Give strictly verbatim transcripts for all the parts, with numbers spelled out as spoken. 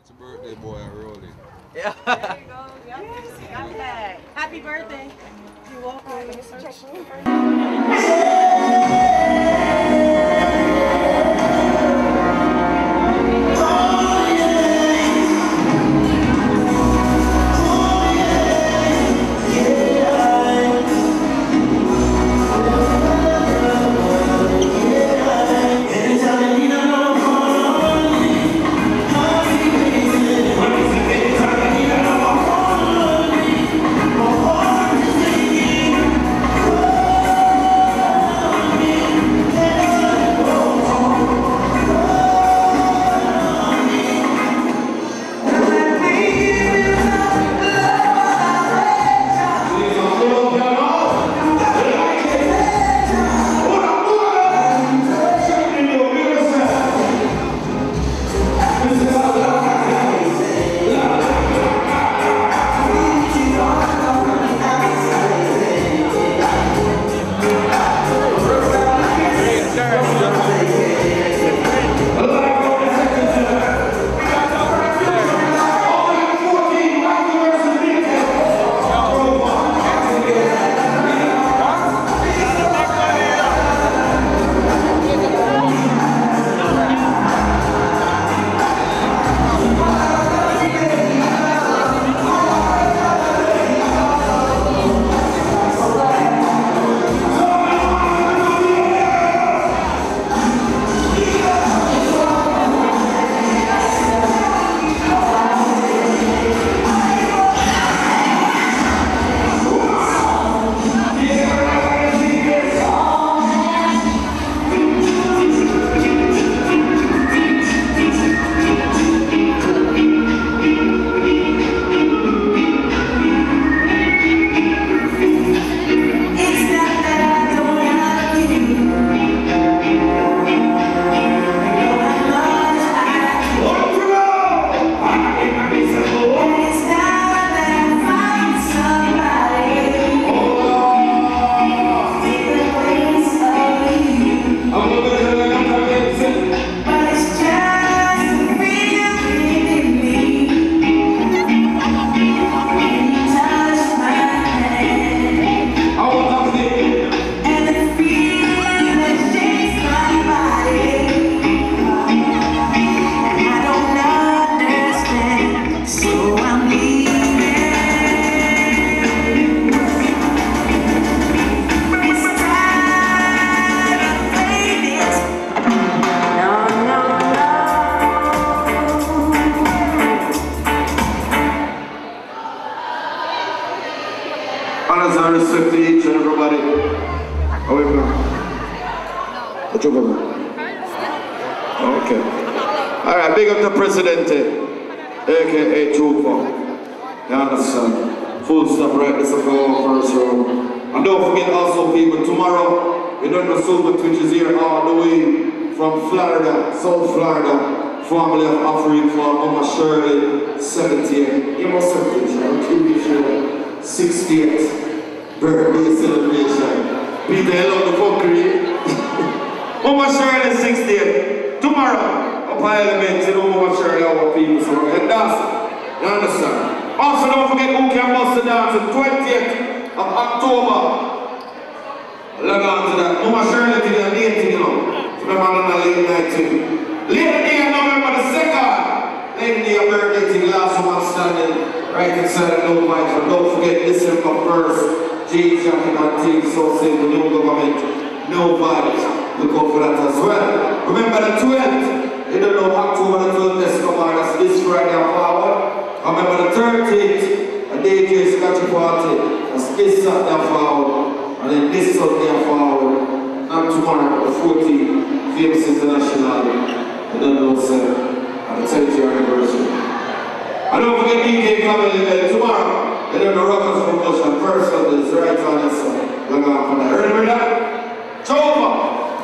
It's a birthday boy, I roll it. Yeah. There you go. Yep. Got that. Happy birthday. You're welcome. Honors and respect to each and everybody. However, what you going? Okay. All right, big up the Presidente, aka Trooper. You understand? Full stop right this is our first row. And don't forget also people, tomorrow, we don't know Silver Twitch is here all the way from Florida, South Florida, family of Africa for Mama Shirley, seventieth. You must have this, I'm keeping sure. sixtieth birthday celebration. Peter, hello the fuckery. Mama Shirley sixtieth. Tomorrow, up Parliament, you know Mama Shirley, our people. So, and that's, you understand? Also, don't forget who can bust the dance on twentieth of October. Log on to that. Mama Shirley did a late thing, you know. Remember on a late night thing. Late day on November the second. Late day of birthday thing, last one standing. Right inside of No Vibes, but don't forget December first, J Jackie and Team So Say the new government, No Vibes, look out for that as well. Remember the twelfth, you don't know October the twelfth, let's come on, that's this Friday and forward. Remember the thirteenth, a D J Scotchy Party, that's this Saturday and forward, and then this Sunday and forward, and tomorrow, the fourteenth, Famous International, I don't know, sir, at the tenth year anniversary. And don't forget D J coming in tomorrow. And then the Rockers promotion first of this right on this one. Look out for that. Remember that? Chopper!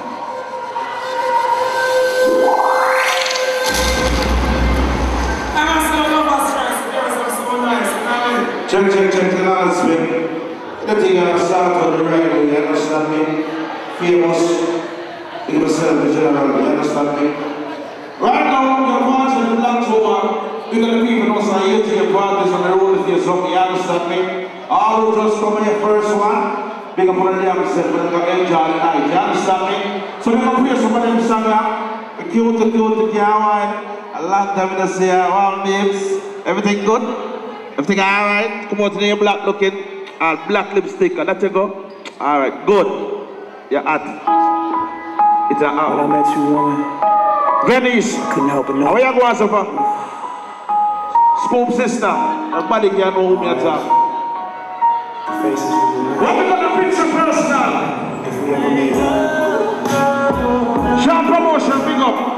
Check, check, check the announcement. The thing I start on the right way, you understand me? Famous. You myself, the general, you understand me? Right now, you're watching the Black Woman. We big of the people know so you take your partners on the road with you, so you understand me? All who just come in the first one, big up on the damn self and go enjoy the night, you understand me? So we're going to play some of them songs now. The cute, the cute, the can't wine. A long time to say, well, babes, everything good? Everything alright? Come out today, black looking, and black lipstick, and let you go? Alright, good. You're hot. It's a hour. When I met you, woman, Venice. couldn't help it, no. How you going, Safa? Scoop sister. Nobody can know who me at all. The faces we were What we gonna picture personal? if we ever made it. Sean Promotion, big up.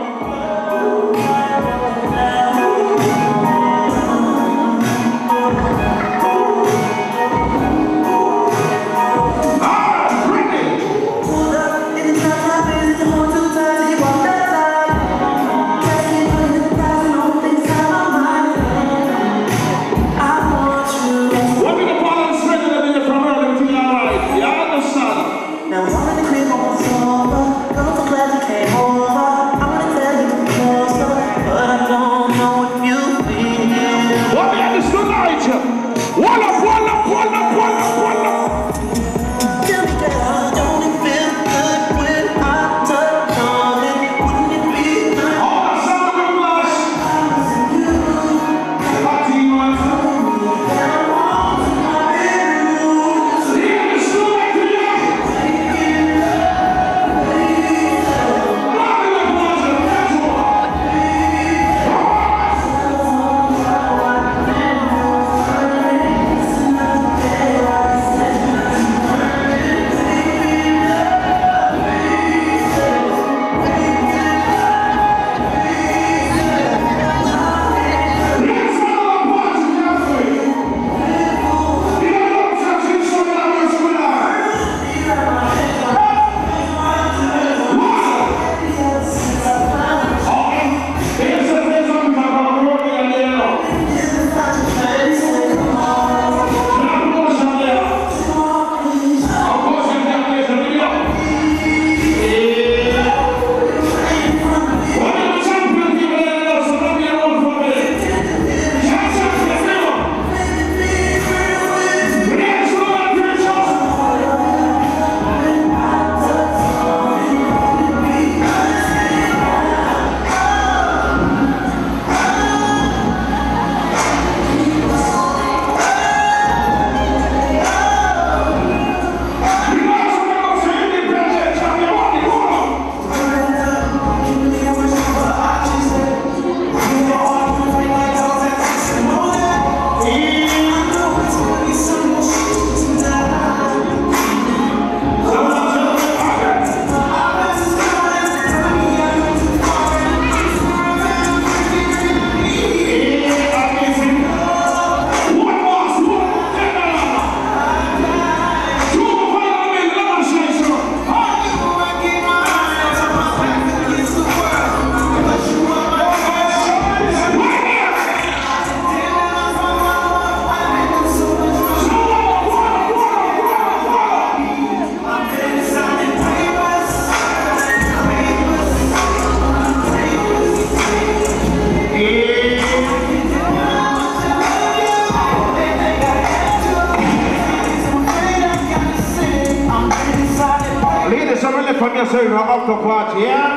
From yourself, after party, yeah?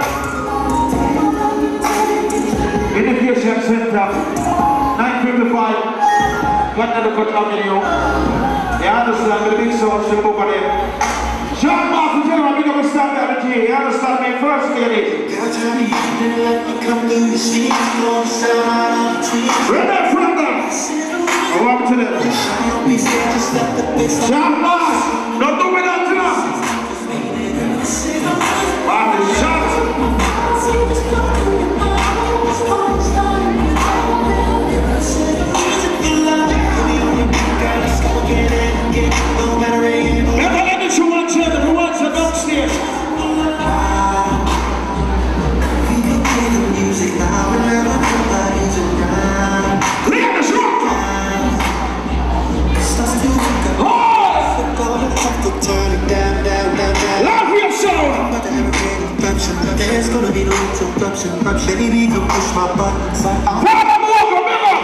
Education Center, nine fifty-five, got another cut avenue. You understand? The big sound show over there. Sean Martin, General, big up a stand at the G. You understand me? First, ladies. Ready from them. I want to them. Sean Martin, don't do without them. Martin, shot. Never let it show one channel, who wants to downstairs? Clear the show! Love your soul! There's gonna be no interruption. Baby, you can push my buttons. Follow me over, remember!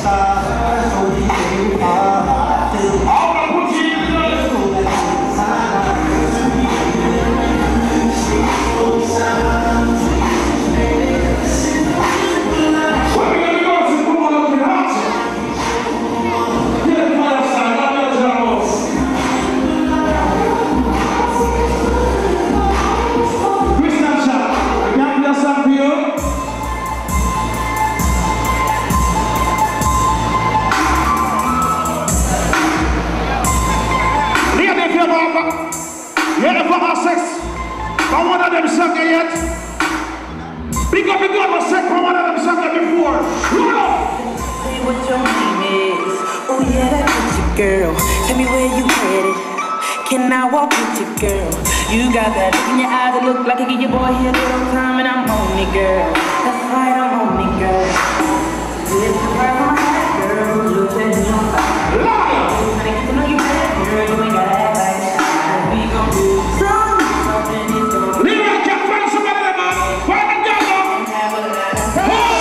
Girl, tell me where you headed. Can I walk with you, girl? You got that look in your eyes that look like you give your boy here a little time, and I'm on it, girl. That's right, I'm on it, girl. It's the price on my head, girl. Look at me on fire. Liar! I get to know you better, girl. You ain't gotta act like that. We gon' do something, something is gonna be. Leroy, can't find somebody there, man. Find a girl, man.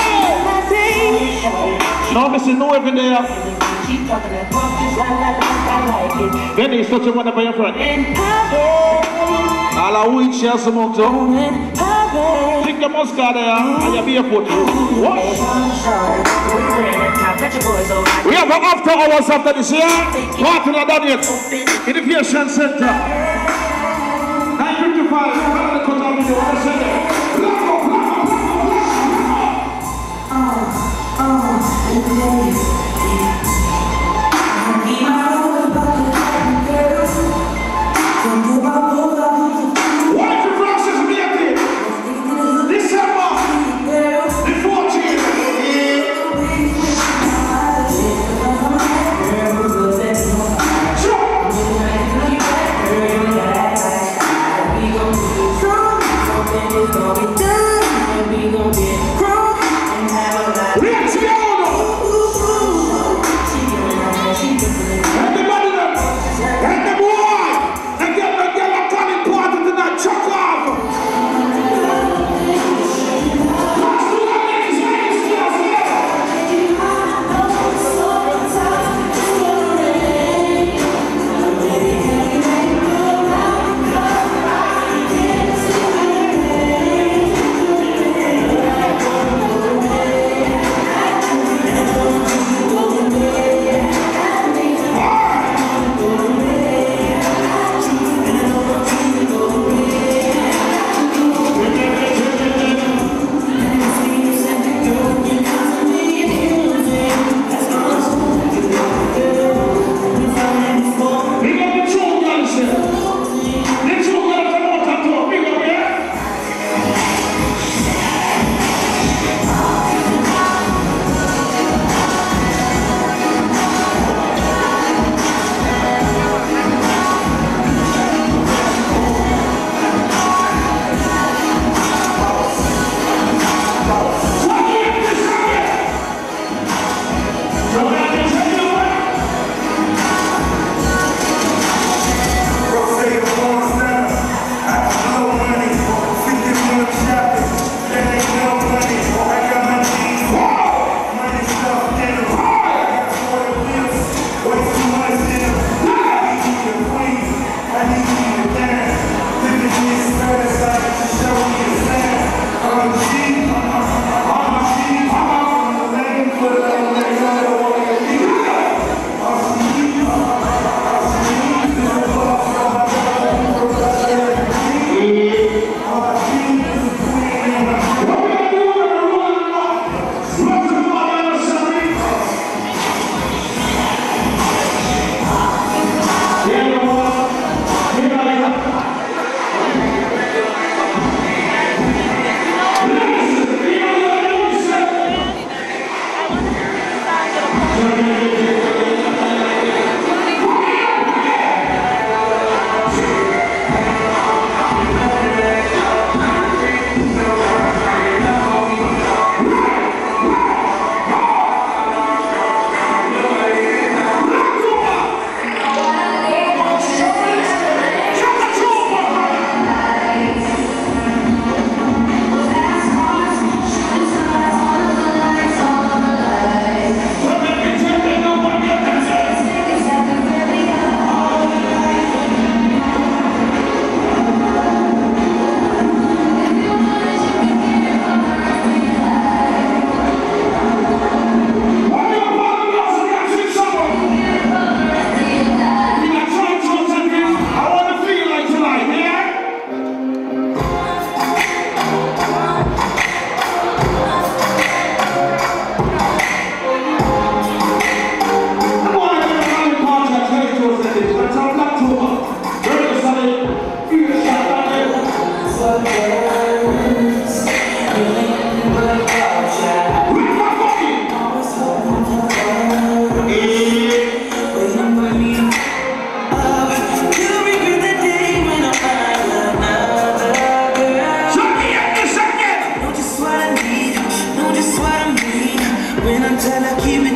Hey! No, Mister No every day. Keep talking that talk just like, like, like I like it. Benny is such a wonder by your friend. All our week share some more too. Drink the Moscow there and you be a foot. What? We have an after hours after this year. Party not done yet. Innovation Center. nine fifty-five. I'm going to cut off video. What I say there? Oh, oh,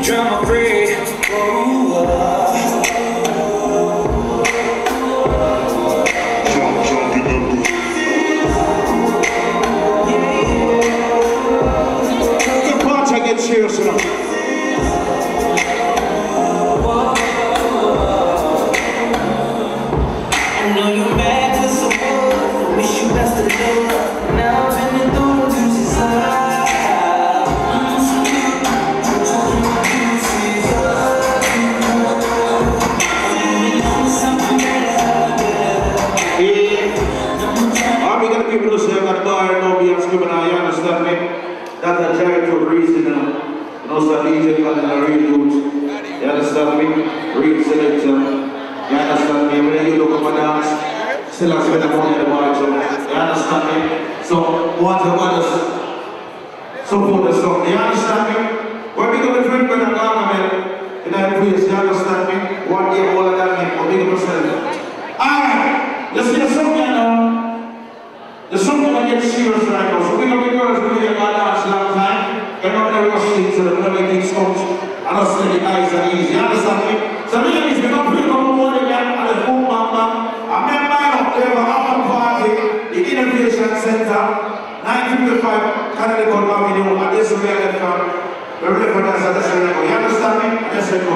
drama free. Oh, oh. Jump, jump in the booth. The party gets serious now. I know you're mad with someone. Wish you best of luck. Now I've been through juicy side. People who say I'm gonna buy no be asking, but I understand me. That's a giant of reason, you know. You know, so D J calling a real dude. You understand me? Real selector. You understand me? When you look up and dance, still I spend the money in the bar, so you understand me? So, what the others support the song. You understand me? When we go to friend when I'm gone, man, in that place, you understand me? One day all of that name, or big percent. Alright, let's get something now. There's something that gets serious right now. So we know the girls really have my dance long time. They're not going to rush things so they're going to make things come. And us steady nice and easy. You understand me? So we ladies, we're going to put it on the morning again and the boom bam bam. I met mine up there for our party, the Innovation Center, nine fifty-five Connecticut Avenue, and this is where I left from. We're ready for that, so that's where I go. You understand me? Yes, I go.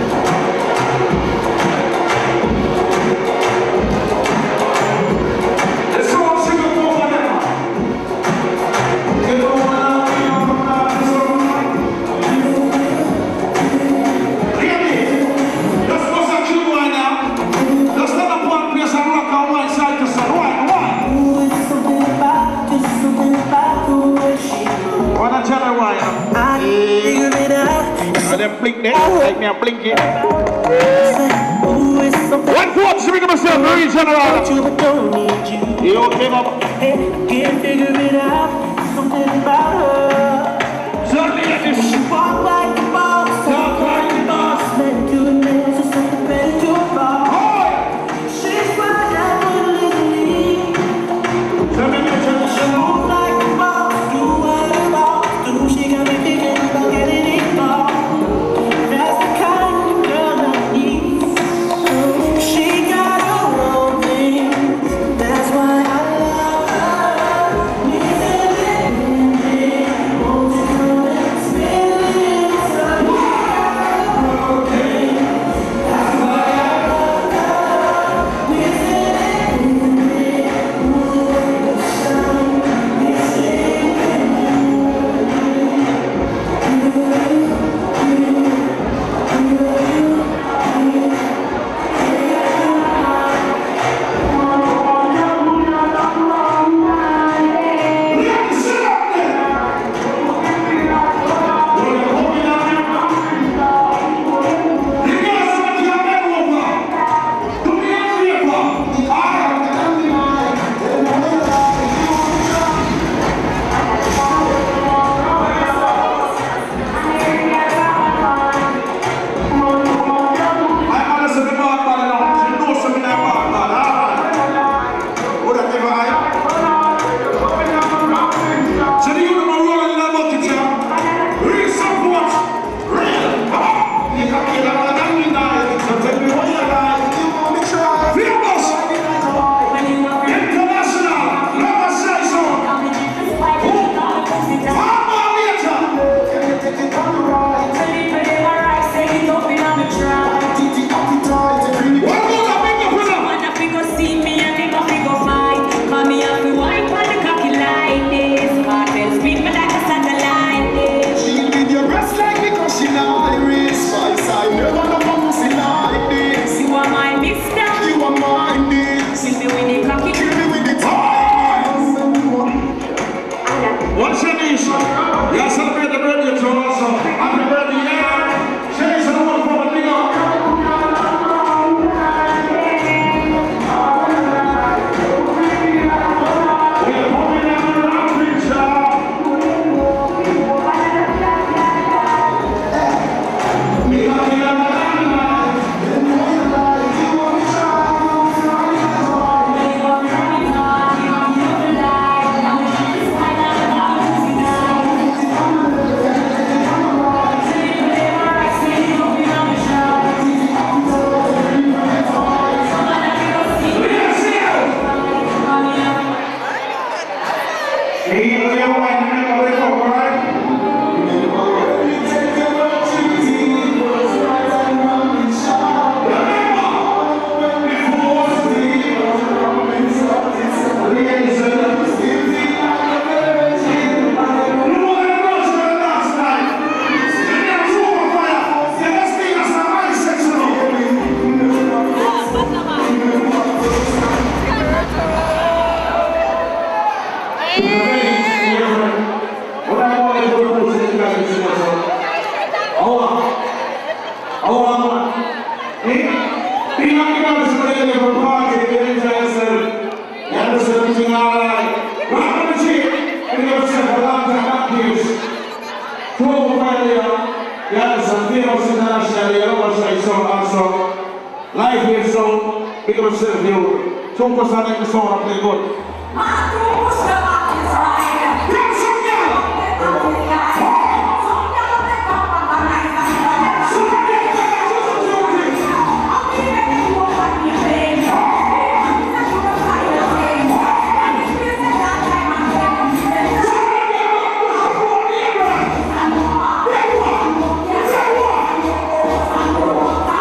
Blink there, like me a blinky. One fourth, speak of myself, very general. You okay, Mama? Can't figure it out, something about her. Certainly, this She walk like a boss, talk like a boss. Meant to admit to something better to a boss. She's my devil, she walk like a boss, do what a boss do. She got me thinking about getting it all. Live here, so big up yourself, you. So far, I think the song up there good.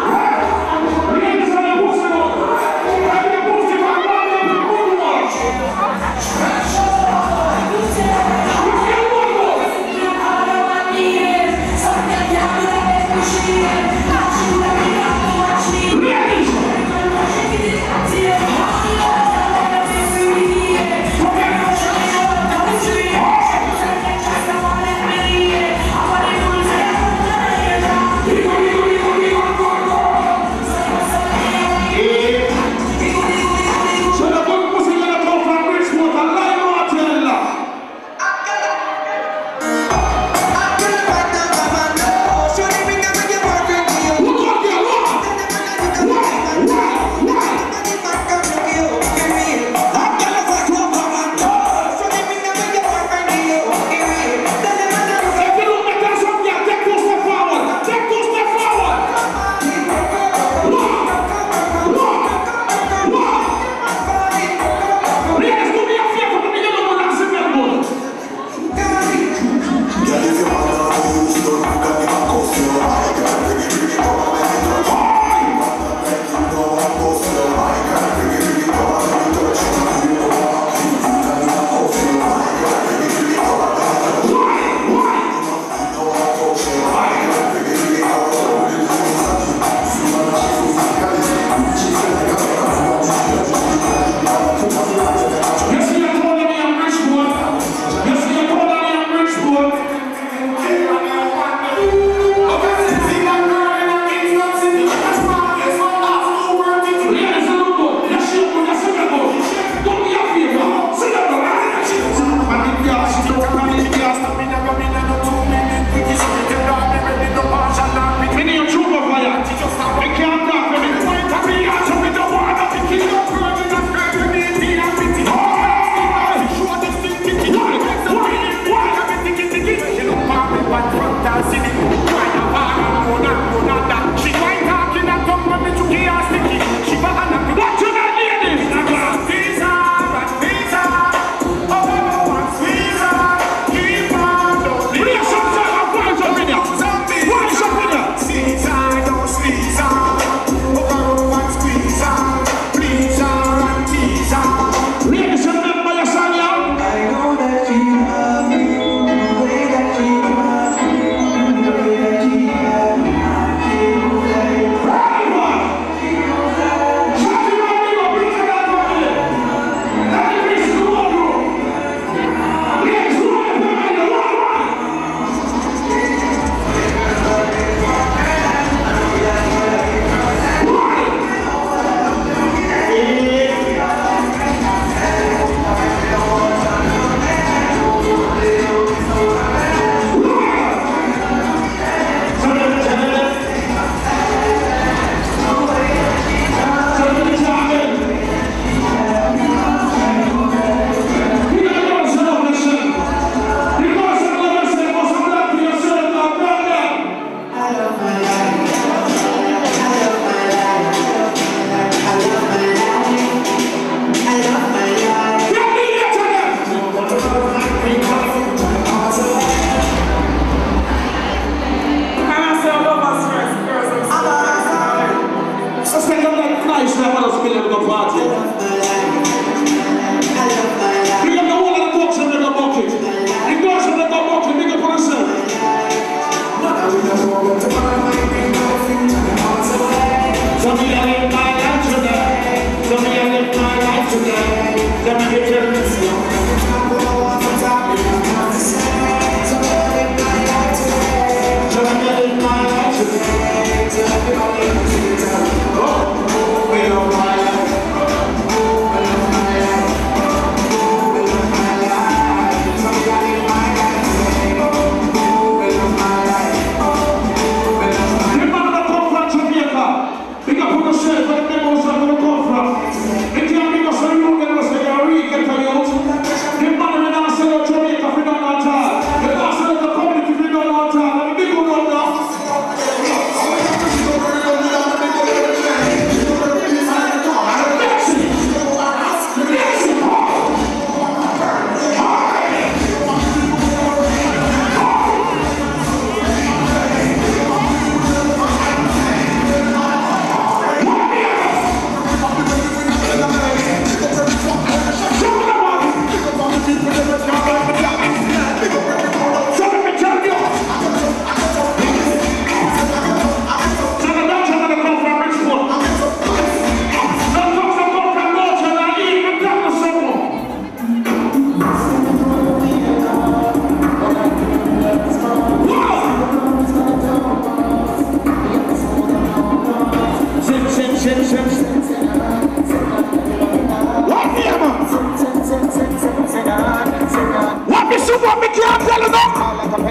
Watch.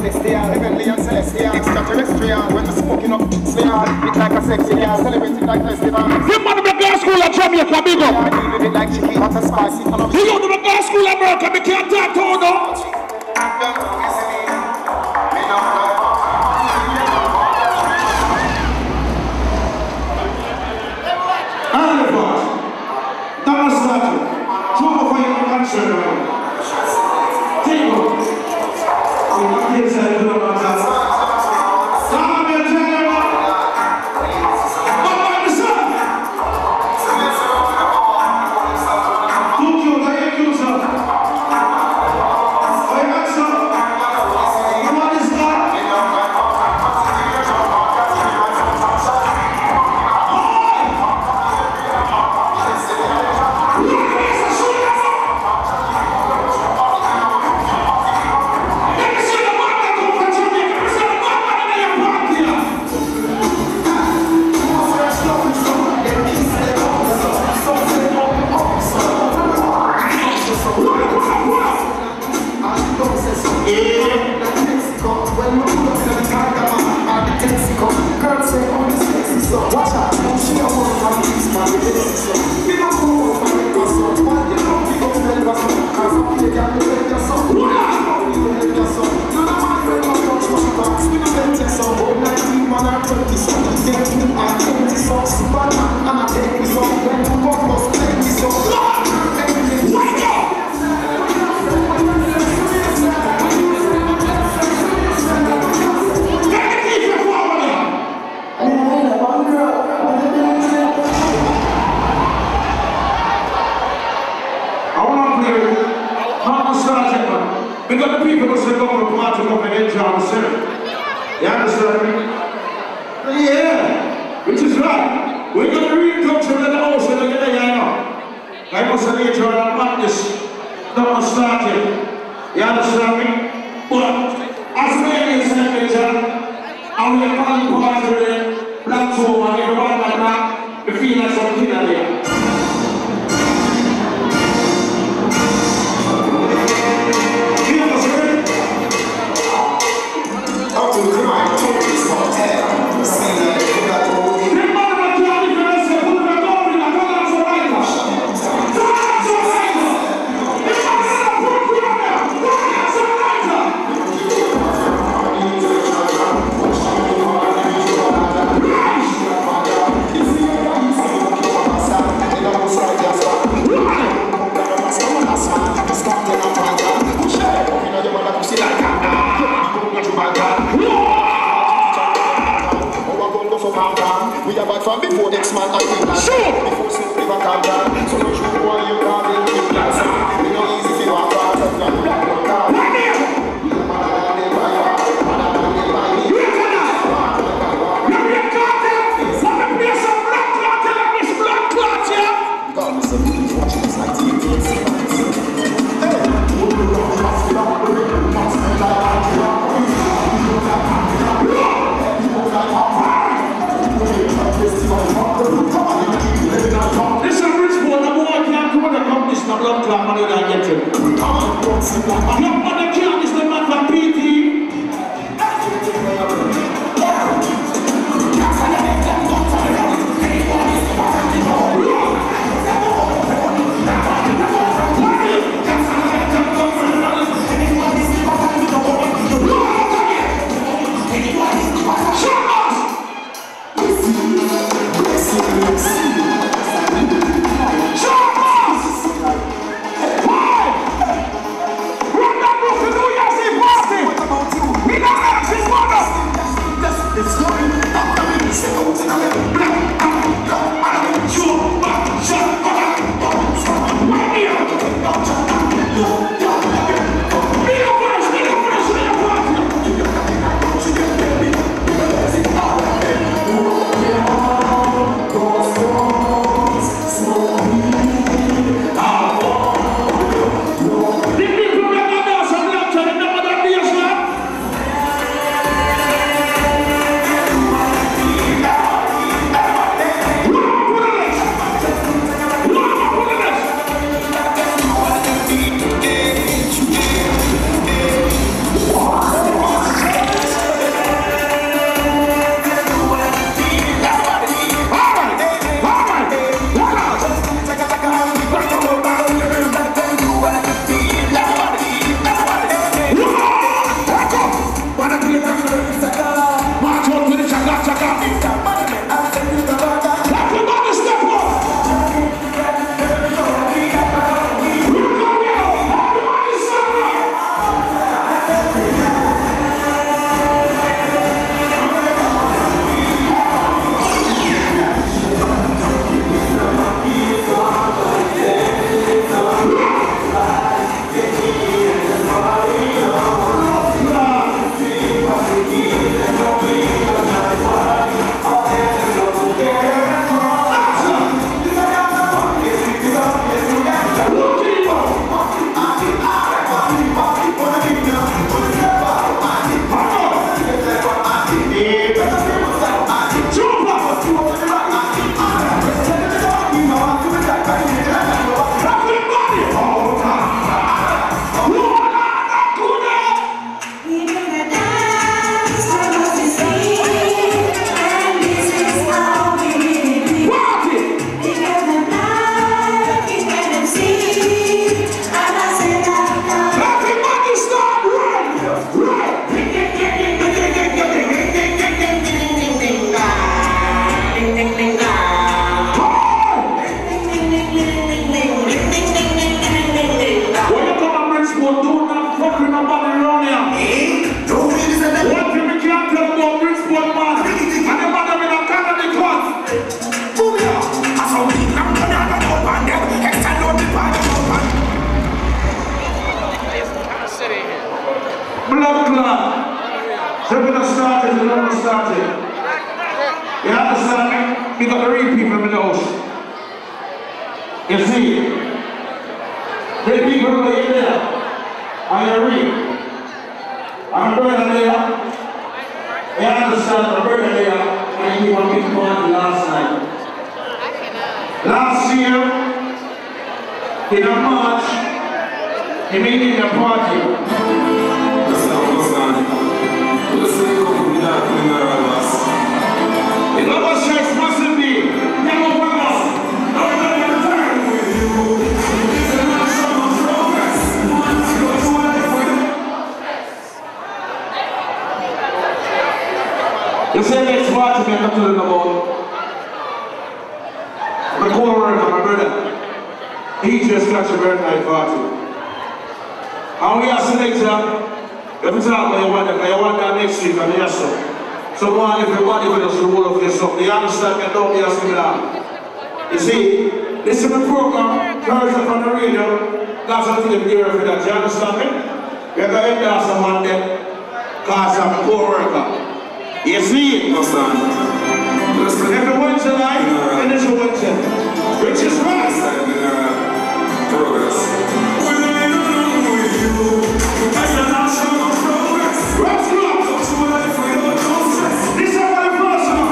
pedestal, heavenly and celestial, extraterrestrial. When the smoking up, smell it like a sexy girl, celebrating like festival. You man of the girl school at Jamaica, big up. I deal with it like chicken, hot and spicy. You go to the girl school at America, we can't talk to you now. Run that blood clot. So we're gonna start it, we're gonna start it. You understand me? We got the real people in the house. You see? The people who are in there are your real. I'm brother there. You understand the brother there and you want me to party last night. Last year, in a March, he made it a party. That's not what's on. Let's say go from that to the last. The Global Church mustn't be. Never one us. No one can turn with you. It's a national progress. Go to life with it. You say next party me I'm talking about. My co-worker, my brother. He just got your birthday party. And we are selector. Every time when you want that, you want that next week and yes sir. So want everybody will just roll up this up. You understand me? Don't be asking me that. You see, this is the program, heard it on the radio, that's what I'm here for that. You understand me? We're going to end up someone there, because I'm a co-worker. You see it? Understand? Every Wednesday night, and it's a Wednesday. Which is right. Progress. That's a national progress. Let's go. This is what I'm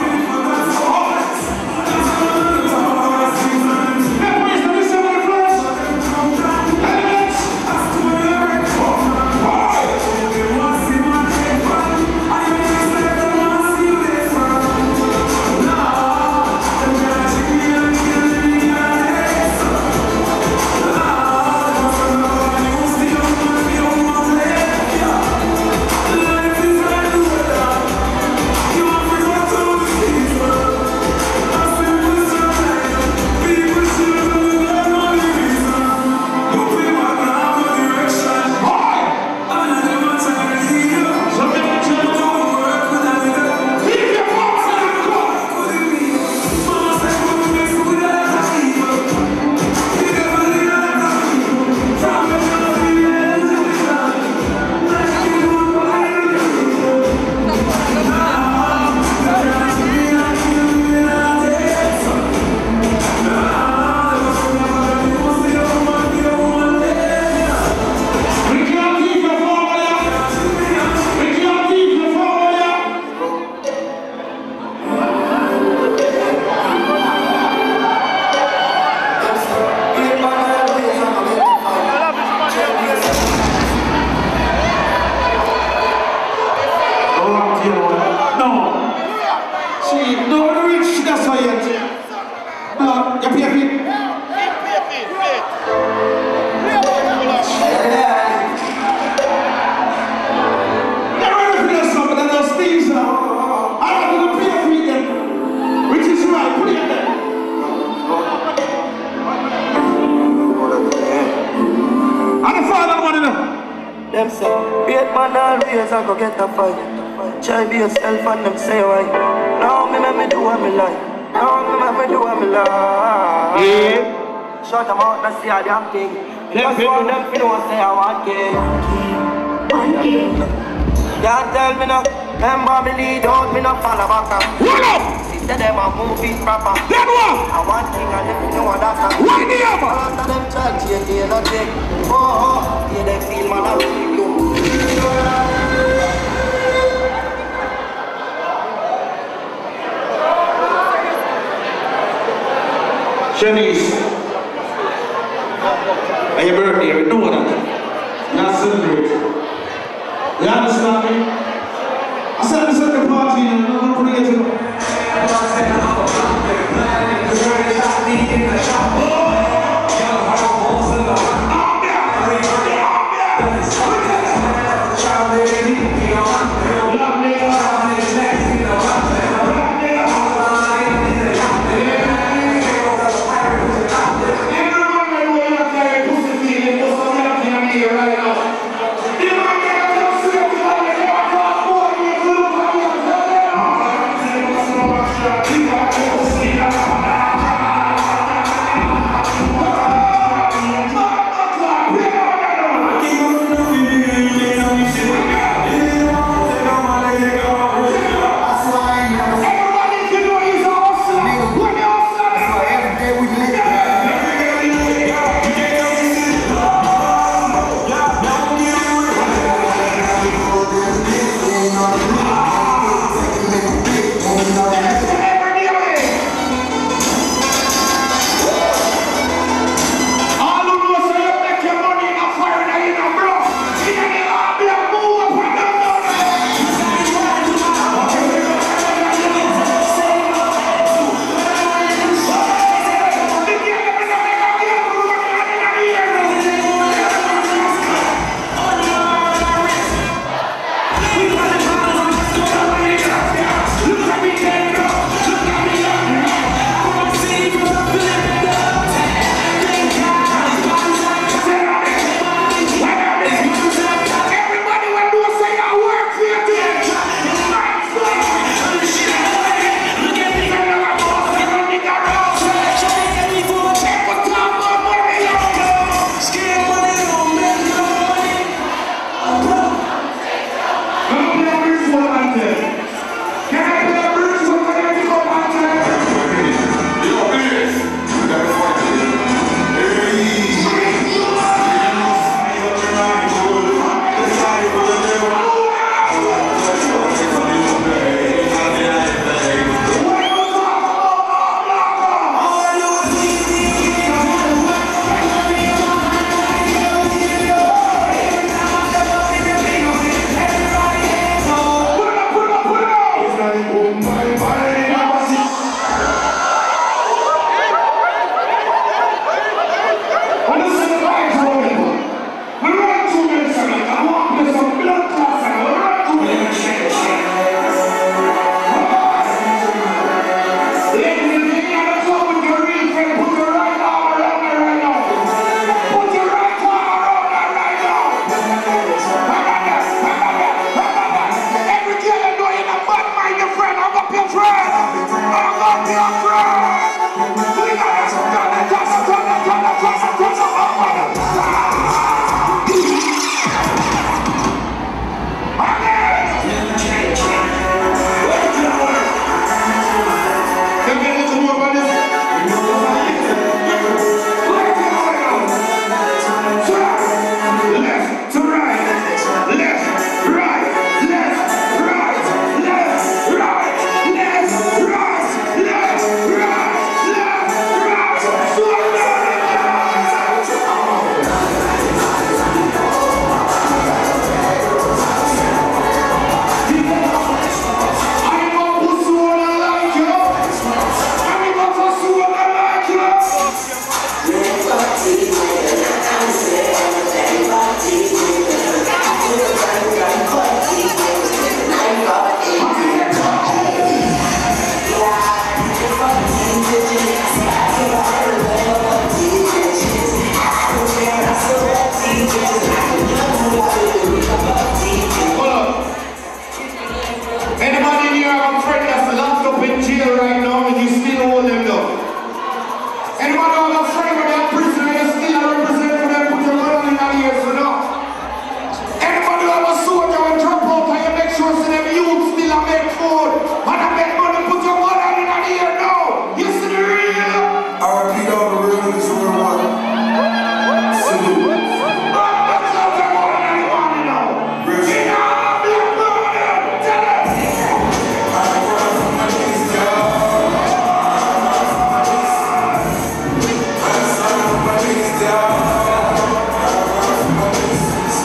Them say, great man always I go get a fight. Try be yourself and them say why. Now me make me do what me like. Now me make me do what me like. Yeah. Shut them out, that's the damn thing. Because for them you know say I want king. One king. Can't tell me no. Remember me lead out, me no follow back. What up? Say them a move it proper. Then what? I want thing and if you know what that's a. Why the ever? All of them try to change the nothing. Oh, oh, yeah, they feel man I really do. Shanice, on your birthday, we know that. Not celebrate. You understand me? I said this at the party and I'm not going to get it. Right now. girls and them youths still a make food. Man, I make money, put your money in the ear now. You see the real? I repeat all the real in this real one. Salute. What's up, the money in the money now? Rich. You know, black money, tell them. I run from my knees down. I stand on my knees down. I run from my knees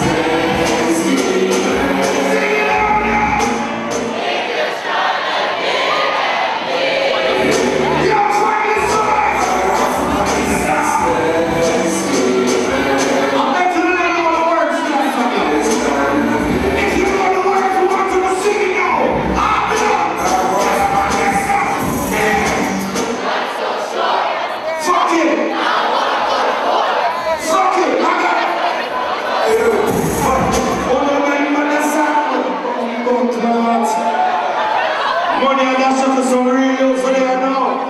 money and that's up to some real youths for there now.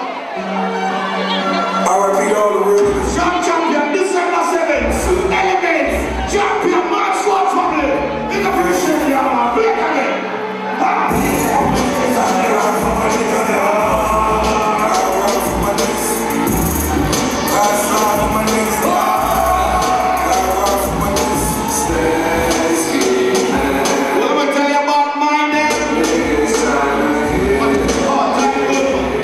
I repeat all the real in this Jump champion, December seventh, Elements, champion, March Squad family. In the first year, yeah, man, break again. What am I telling you about mine then? Oh, thank you.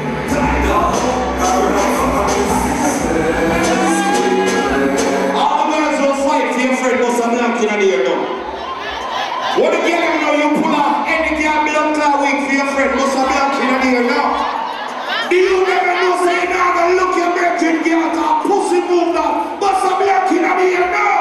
All the girls will fight for your friend, but some knocking on the ear now. What the girl know you pull off any girl middle class week for your friend, but some knocking on the ear now. Do you never know say now gonna look your virgin girl cause pussy move now, but some knocking on the ear now.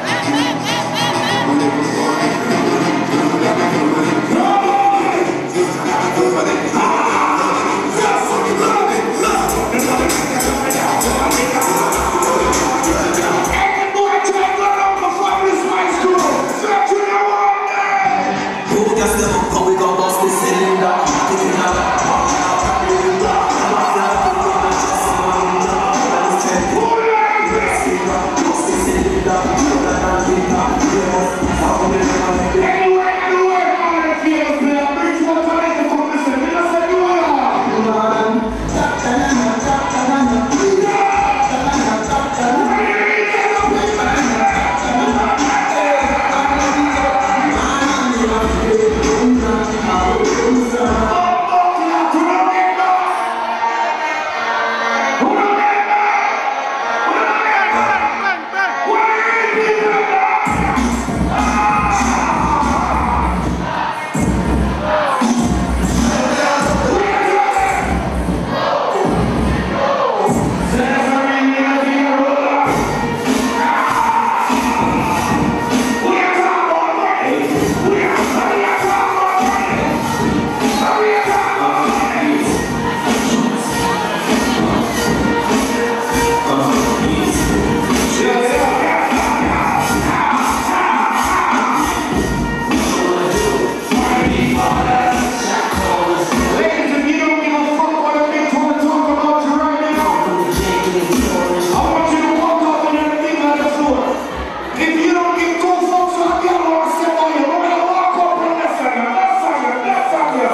Any boy try to run up before this high school, search you know one day. Who can step up, come we gon' bust this cylinder. Kicking out that pop, now I'm really rock. I'm a fly, I'm a fly, I'm a fly. I'm a fly, I'm a fly. Bust this cylinder, you got that big top, you know. I'm a fly, Anyway, anyway, all the field play, bring one to make the come listen. We just say you are. Ladies, if you don't give a fuck what a big tour talk about you right now, I want you to walk up and everything on the floor. If you don't give two fucks what a girl wants to say about you, we're gonna walk up and left on you, left on you, left on you.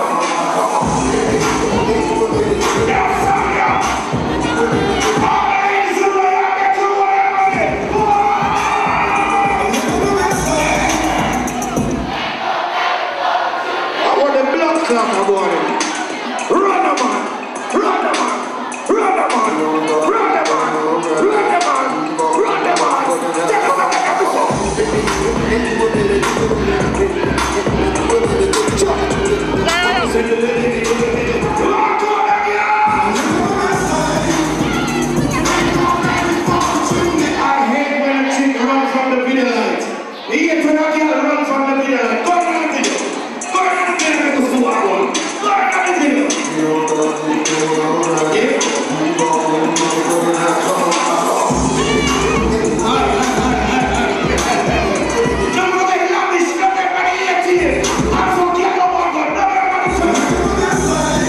Left on you. All the ladies in the way, I get you whatever it is. I want the blood clot I want it. Run a man, run a man, run a man, run a man, run a man, run a man. Take us away, everyone. Walk on again. I hate when a chick run from the video light. You hate when a girl run from the video light. Go on the video. Go on the video, make us do what I want. Go on the video. Yeah. Don't forget lavish, not everybody hate you. I forget no one, but not everybody say.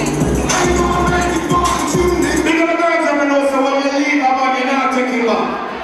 Big up the girls, I know, so when you leave, I'm on, you're not taking back.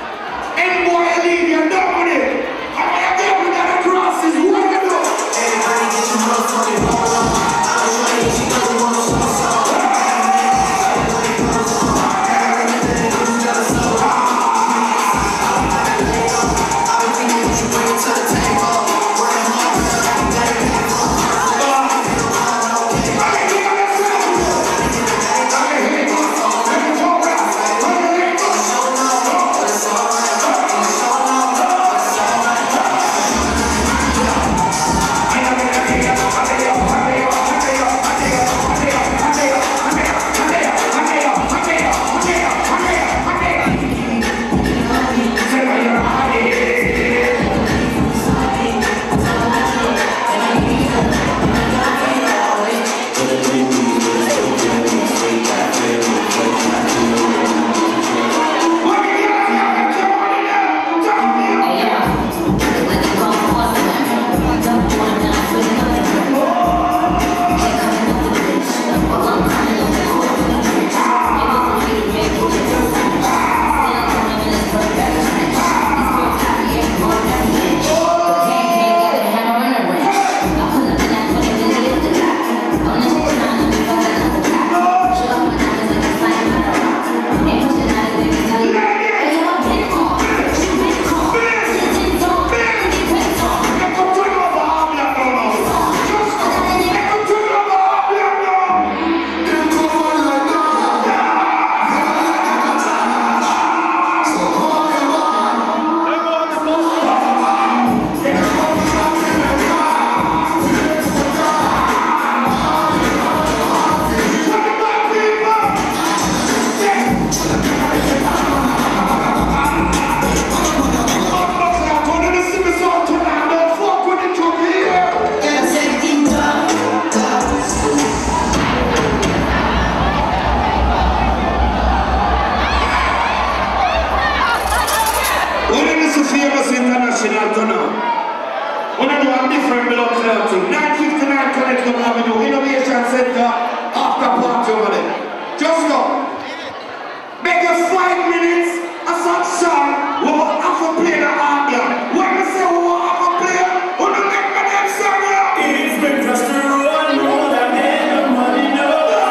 International to now. We don't know a different blood clot to nine fifty-nine Connecticut Avenue, Innovation Center, after party over there. Just go. Make us five minutes, a song song, we will have to play the hard block. When we say we will have to play, we don't make my name song now. It's been just to run, roll that head, the money, no.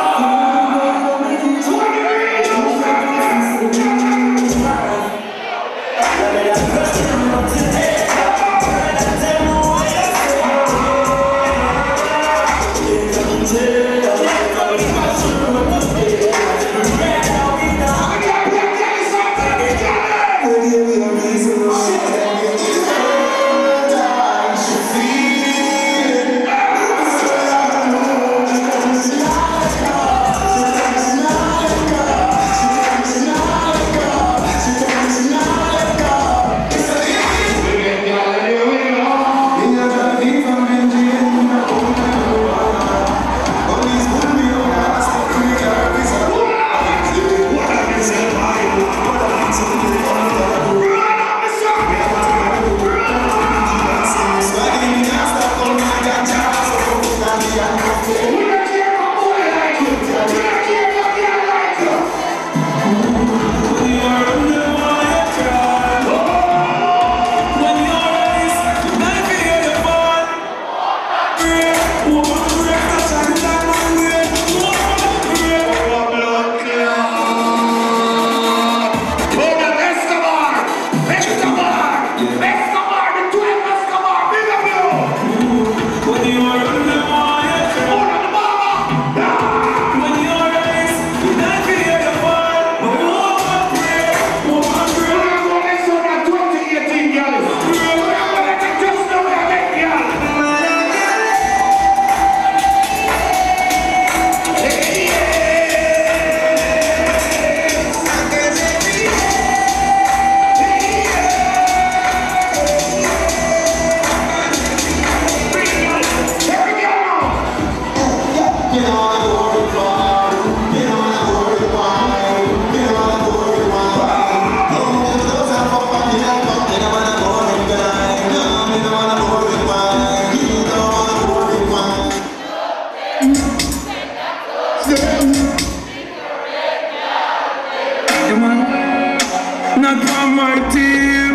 Not on my team,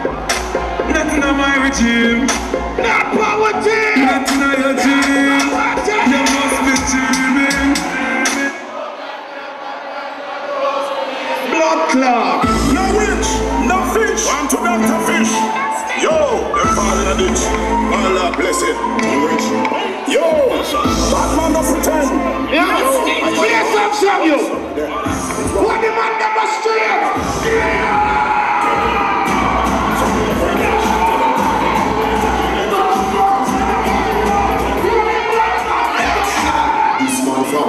not in my regime, Not power team! not in your team. You must be dreaming. Blood clot! No witch, no fish. Want to back to fish. Yo, them fall in a ditch. Allah bless it. Rich. Yo, bad man no pretend. Yeah, play some song you! Put the man number straight! This man from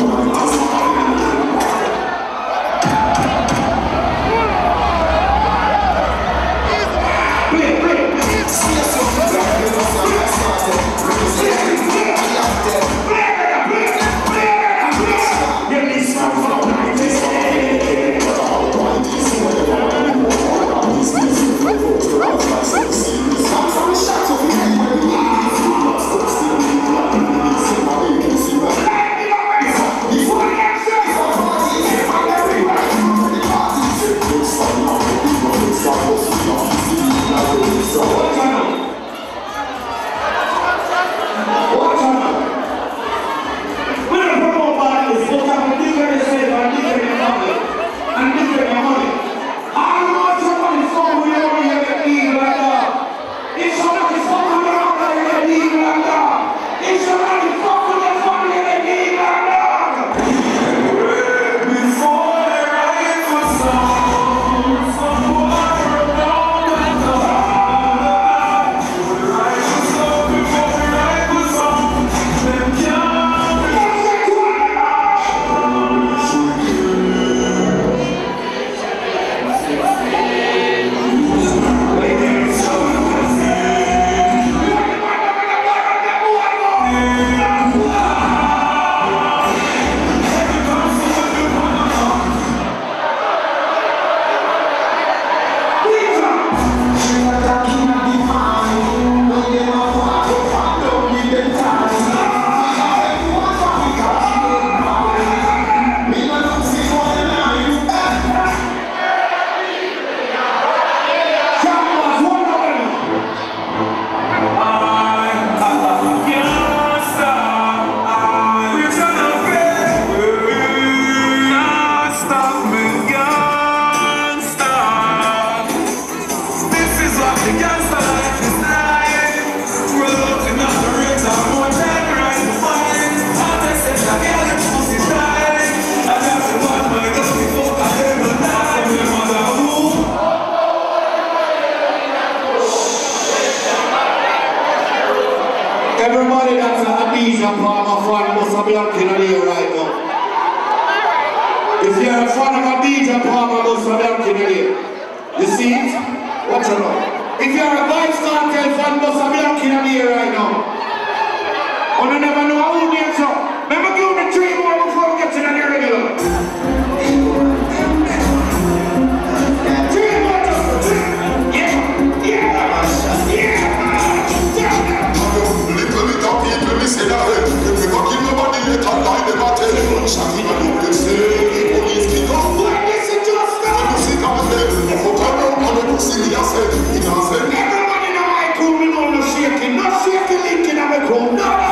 Play, play! Bianchi in here. You see it? Watch out now. If you're a Vybz Kartel fan, Bossa Bianchi in here right now. And you never know how name so. Remember, give me three more before we get to the regular. Three more, just three. Yeah, yeah, yeah. Little bit of people, me say that if we fuck kill nobody later, lie them a tell. Shaggy man, you can say the police kick off. Why is it just When you see come dead, you fuck around and you see me a say, he not say. everybody in my crew, me know no shaking, no shaking link in my crew, no, no.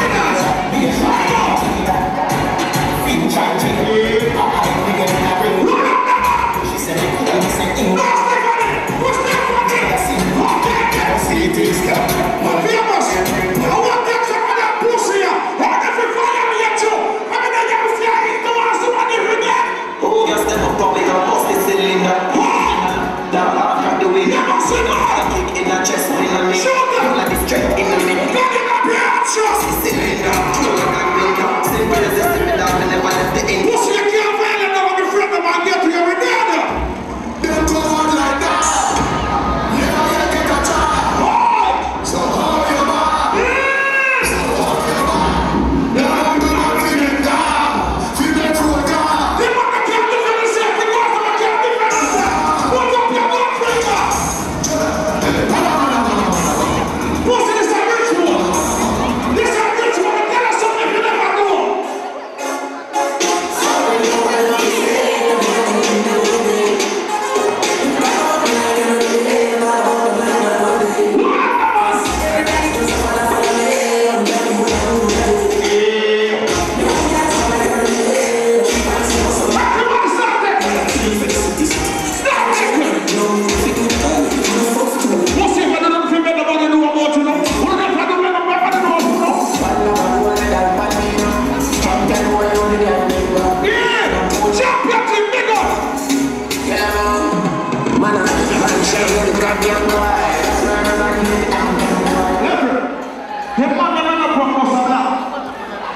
Money dance, money dance, money dance.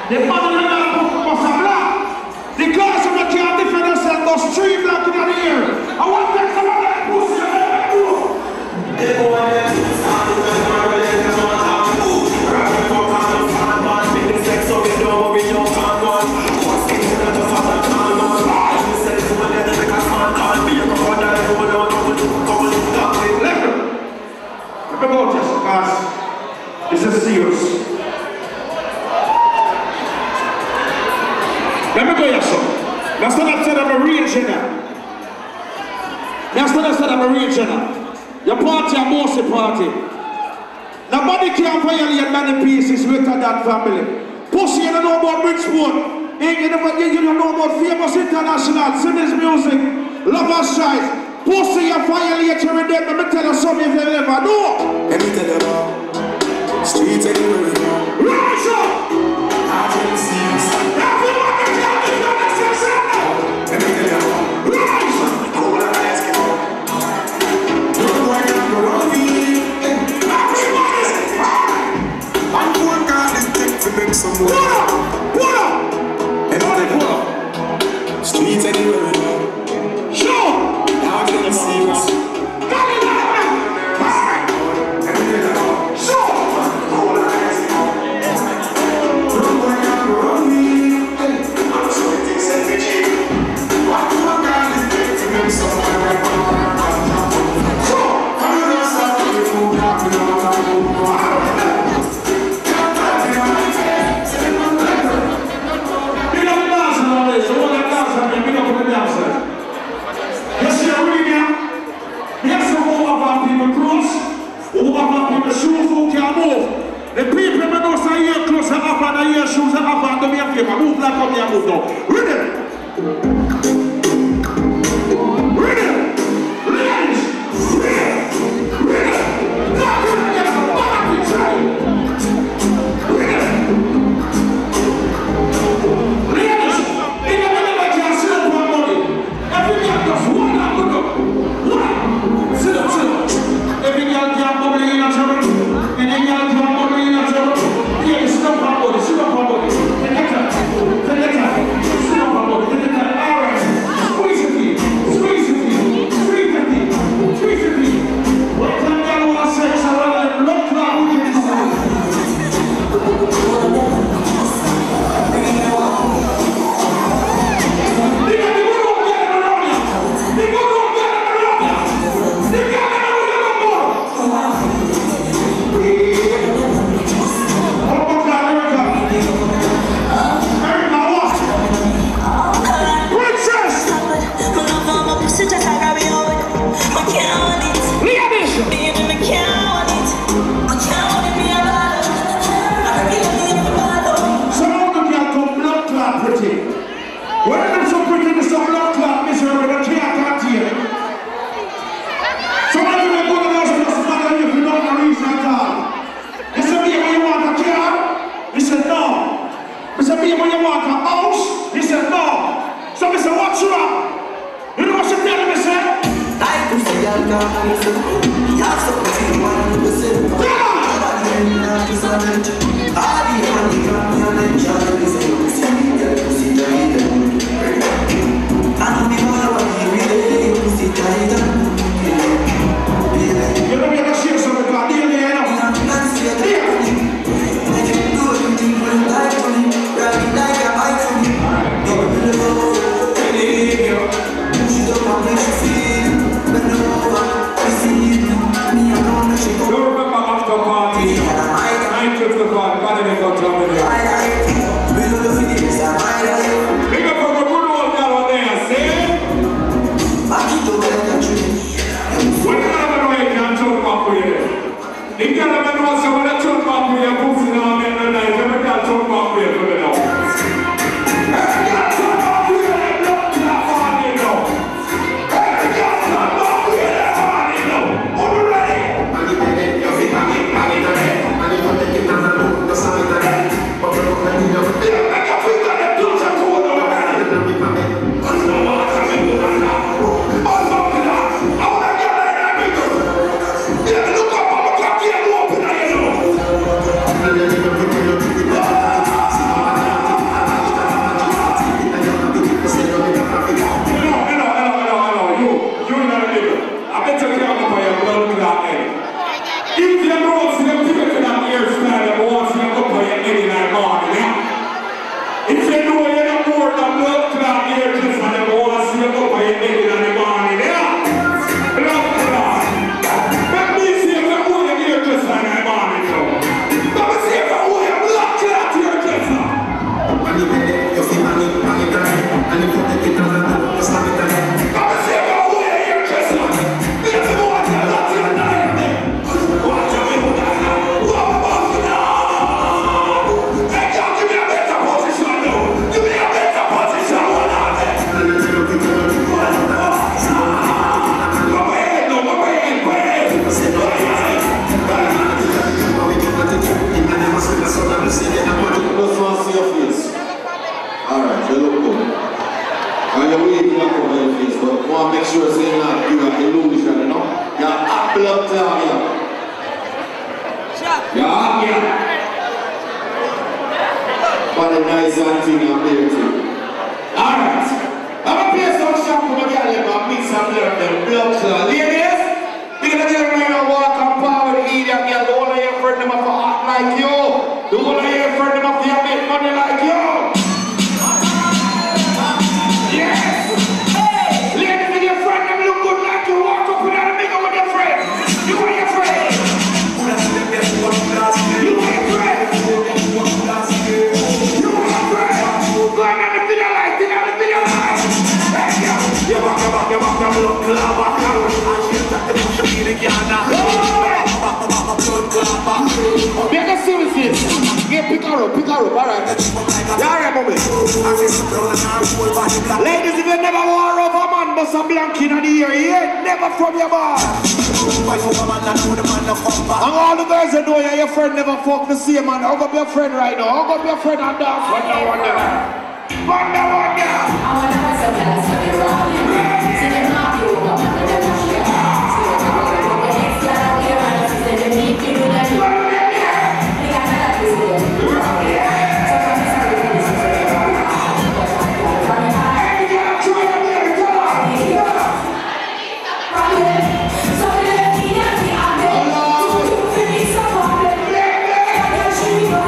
The man in the must have black. The girls who can't defend themselves go street black in the ear. I want to take some of that pussy and let them go. The boy there, I'm the best man with it, that's what I'm doing. Rapping for kind of fun, man. Make the sex so we don't worry your fun, man. What's the thing that the father can't know? You said it's one day, make a man can't be a crocodile, roll on, double, double, double. Let me. Let me go, Jessica, guys. This is serious. Let me go here, son. That's what I said I'm a real general. That's what I said I'm a real general. Your party a bossy party. Nobody can violate many pieces with that family. Pussy, you don't know about Bridgeport. You don't know about famous international, Simmons music, Lovers Choice. Pussy, you violate your with them. Let me tell you something if you ever know. Let me tell you about streets anywhere we go. Rise up! I can see you. Everyone that can do that, that's Let me tell you about rise up! cool and ice cream. Don't worry, I'm gonna be. I'm going to this dick to make some Pull money. up! Pull up! And all they pull up. Streets anywhere we go. Sure! I can see you. Got it out, man! Alright! Let me tell you about Sure! cool and ice cream. Don't worry, I'm gonna be. I'm so it is every cheap. I'm going to this dick to make some money. Sure! I'm gonna stop the food up, you know, I'm going to Big up the dancer nowadays, the one that dancer, I mean, big up the dancer. You see a ring here? Here's some who have our people close, who have our people shoes, who can move. The people that know say your clothes are up and the your shoes are up and do me a favor. Move like up here, move now. Rhythm! Rhythm! Ladies! Rhythm! Rhythm! Now you can get some body time! Rhythm! Ladies! In the middle of your sit up one body. Every girl just one and good up. One! Sit up, sit up. Every girl can bubble in a trouble. Any girl can bubble in a trouble. Yeah, sit up one body, sit up one body. Take it out. Take it out. Sit up one body, take it out. All right. Squeeze it in. Squeeze it in. Squeeze it in. Squeeze it in. What time girl want sex? I want them blood clot with this. Don't remember after party, nine to the party. Dog, yeah. What a nice thing I'm there too. Alright. I'm gonna play some shot for my girl and mix some of them blood clot. Ladies, you're gonna tell me you walk on power to eat that girl. The whole of your friend them have to act like you. The whole of your friend them have to make money like you. Yes! Hey! Ladies, if your friend them look good like you, walk up with that nigga with your friend. You are your friend. You are your friend. You are your friend. Go on the video light, in the video light. You walk about, you walk about, look clever. Make a serious. Get pick her up, pick her up, alright. You alright, mommy? Ladies, if you never wore over man, but some blank in the ear, you ain't never from your bar. And all the girls that know you, your friend never fuck the same man. Hug up your friend right now. Hug up your friend and dance. Wonder, wonder. Wonder, wonder.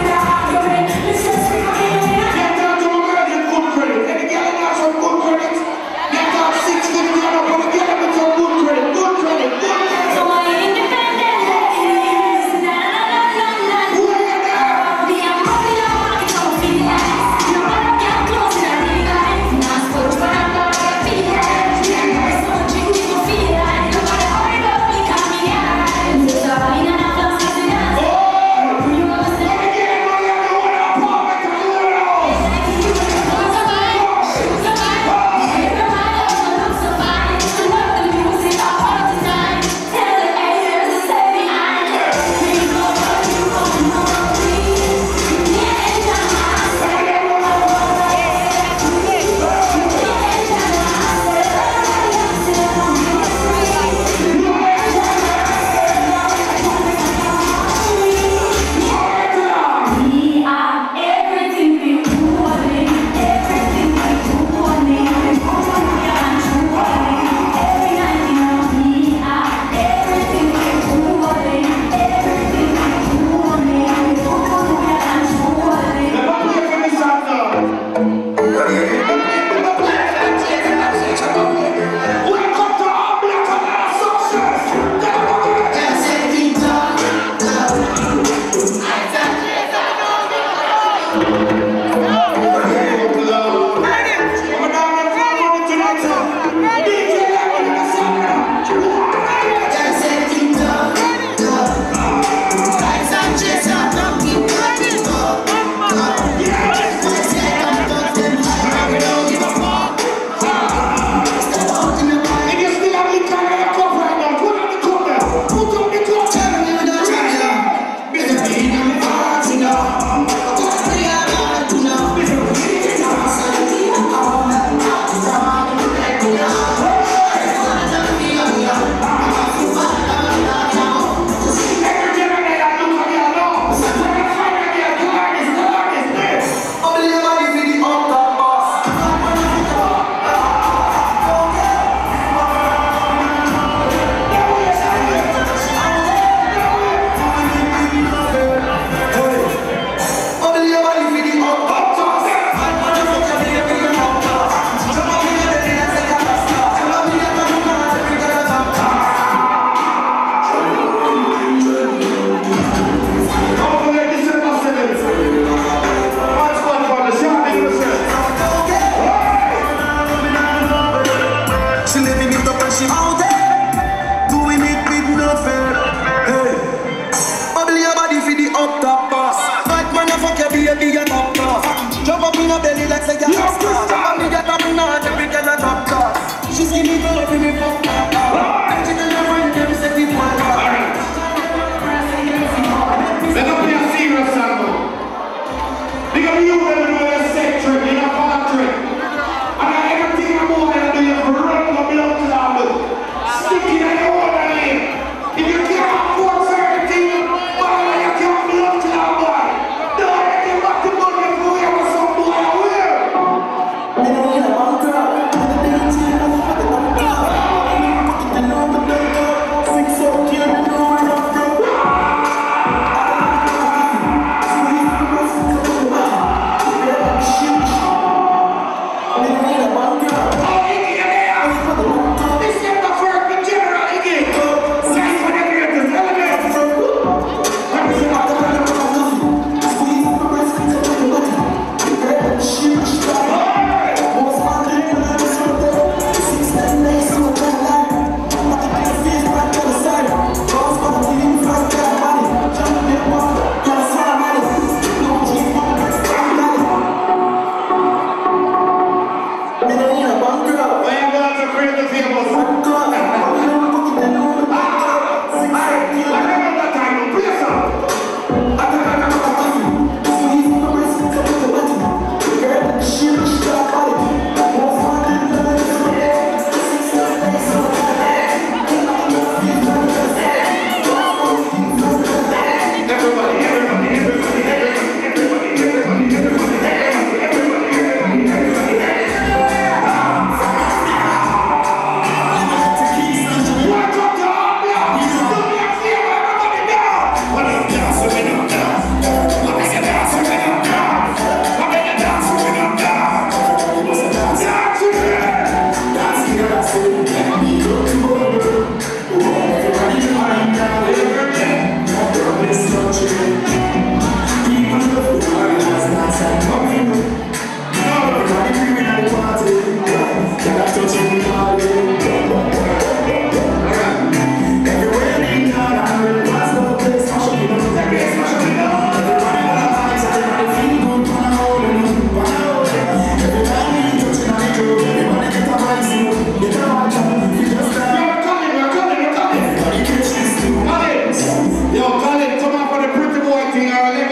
Good credit.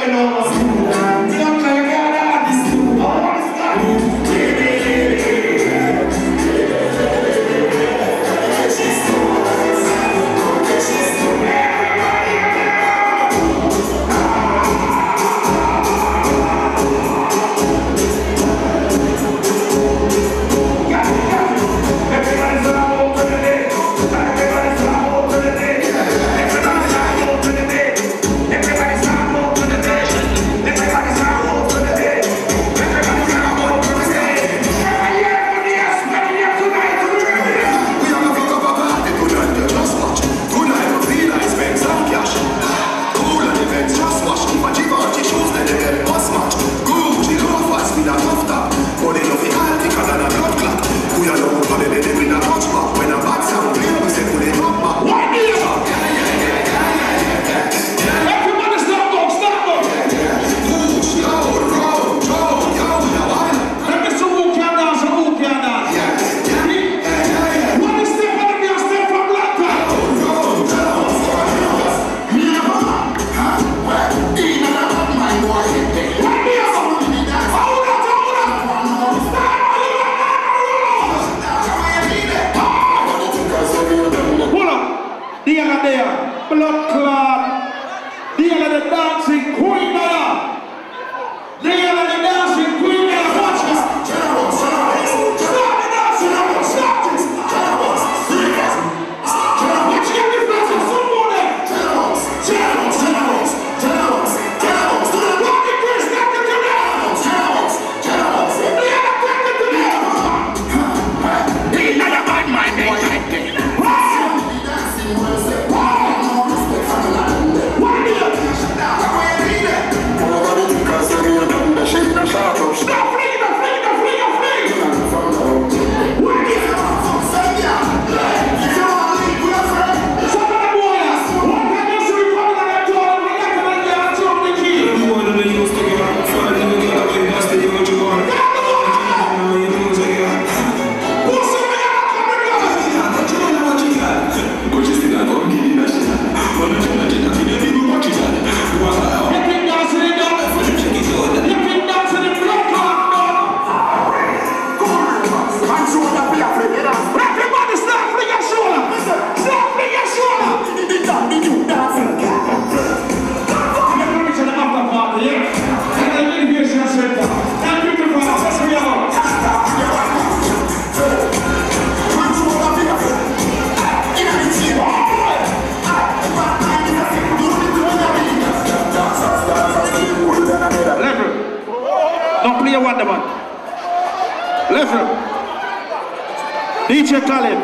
you know. You don't care, you can't dance. Oh, what is that? Blood clot. They are the dancing queen now. They are the dancing queen now. Watch this. Stop the dancing. Stop it. Watch get this dancing. Some more there. Rock it, Chris. Stop it to them. They are attracted to them. They are the bad mind. They are Stop freaking the freaking the freaking freaking! What is it? Some of the boys, one time you see me coming on that door, and we got to make you out of the key. You want to use the game, find the game, and that's the game you want. You lose again. What's up, man? Come on, guys! What you know what you got? Go just in that one, give me that shit. What you know what you got? You know what you got? You think that's it, though? You think that's it, though? Everybody stop fling your shoulder! Stop fling your shoulder! I'm going to reach an after party, yeah? And the innovation center. And beautiful, let's be out. Level. Don't play a wonder man. Level. D J Khaled,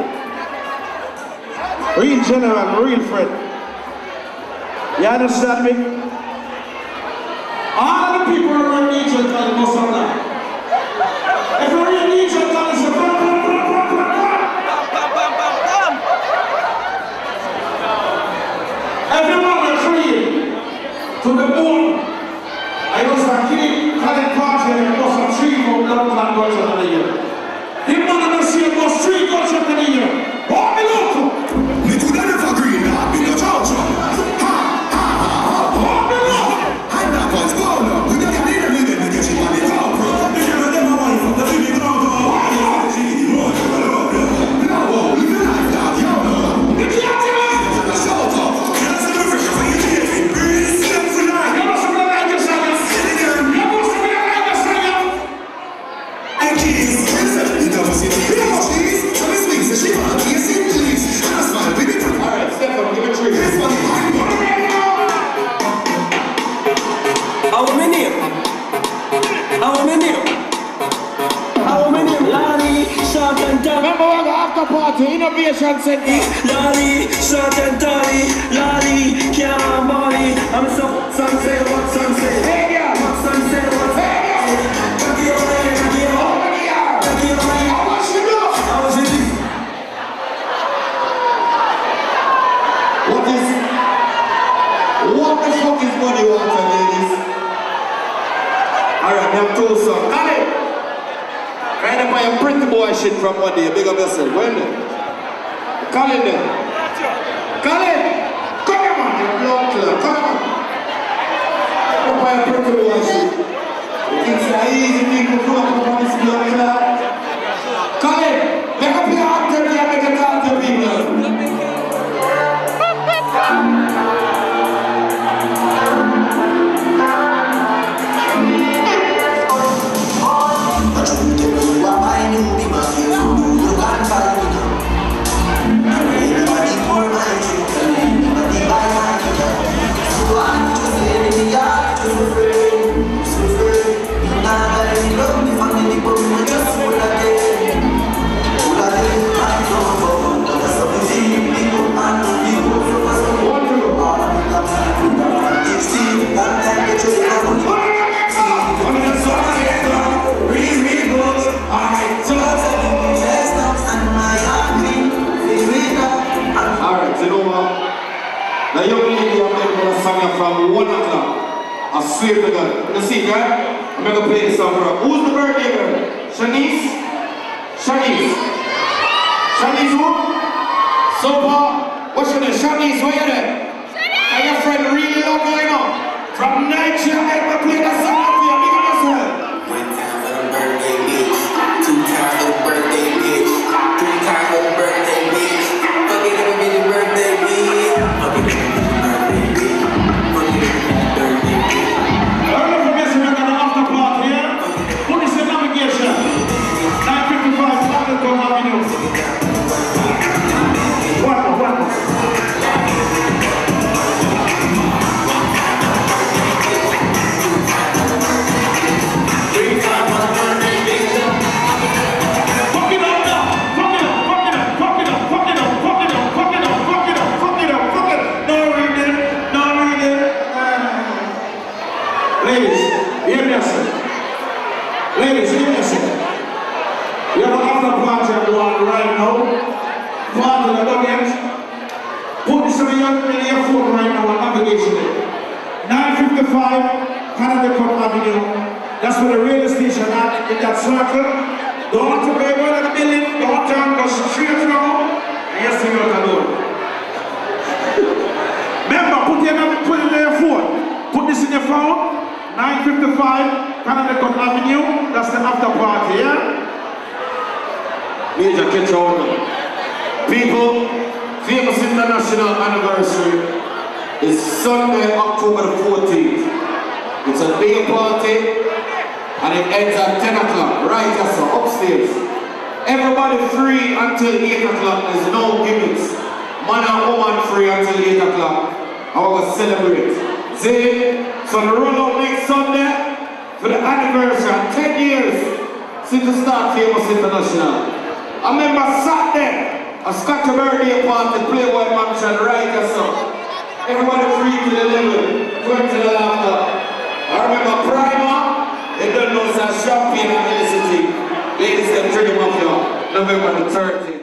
real general, real friend. You understand me? All the people who are D J Khaled must have that. If you're real D J Khaled, say bam, bam, bam, bam, bam, bam. Everyone will free to the bone. I was a kid, Khaled party, and I was a tree from the London Girls of the year. The man of the sea was three guns up in the year. What me look? Me could never agree that be the judge. Ha ha ha ha. What me look? I'm not going to go now. We don't need a minute to get you on the top. They never let my wife on the baby ground. What you want? No, live your life now. You know. You can't do it. The show top. That's the refresher for your living. Step for life. You must have been like yourself. You must have been like yourself. And keys. How many? How many? How many? Lani, short and tall. Remember what the after party innovation center? Lani, short and tall. Lani, can't body. I'm so some say what some say. Hey yeah, what some say what. Hey yeah. Cocky over here, cocky over here, cocky over here. How much you do? How much you do? What is? What the fuck is money water, ladies? Alright, we have two songs. Khaled! Kind of buy a pretty boy shit from one day. Big up yourself. When then? Khaled then. Khaled! Come here, man. You're blood killer. Come on. boy pretty boy shit. It's a easy thing to pull up on this blood club. Colin, make up your actor and make a talk to people. The young lady I'm making a song from one o'clock. I swear to God. You see, right? I'm going to play this song for her. Who's the birthday girl? Shanice? Shanice? Shanice who? So far, what's your name? Shanice, where you there? Shanice! And your friend really love you, you know? From Nigeria, I'm going to play that song for you. Big up yourself. One time for the birthday bitch. Two times for the birthday bitch. Three times for the birthday bitch. Fuck it, it'll be the birthday bitch. Fuck it, it'll be the birthday bitch. Fuck it, it'll be the birthday bitch. nine fifty-five Canada Cup Avenue. That's where the radio station at, in that circle. Don't want to pay more than a million, don't turn, go straight now. And you see what I do. Remember, put, your, put it in your phone. Put this in your phone. nine fifty-five Canada Cup Avenue. That's the after party, yeah? Major catch on. People, famous international anniversary is Sunday, October the fourteenth. It's a day party and it ends at ten o'clock, right just so upstairs. Everybody free until eight o'clock, there's no gimmicks. Man and woman free until eight o'clock. I want to celebrate. See? So the run out next Sunday for the anniversary, ten years since the start Famous International. I remember Saturday, a Scotch birthday party, Playboy Mansion, right just so. Everybody free to the level, going to the laughter. I remember Primer, they don't know some champagne and electricity. Ladies and gentlemen, November the thirteenth.